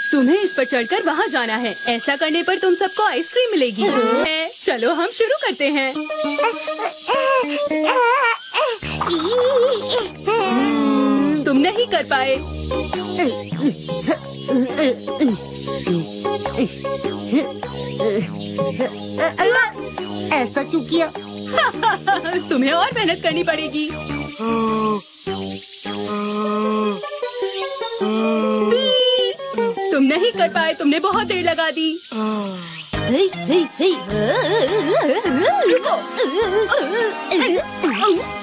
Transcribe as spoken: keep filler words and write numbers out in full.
तुम्हें इस पर चढ़कर वहाँ जाना है। ऐसा करने पर तुम सबको आइसक्रीम मिलेगी। ए, चलो हम शुरू करते हैं। तुम नहीं कर पाए। ऐसा क्यों किया? तुम्हें और मेहनत करनी पड़ेगी। तुम नहीं कर पाए, तुमने बहुत देर लगा दी। हे, हे, हे।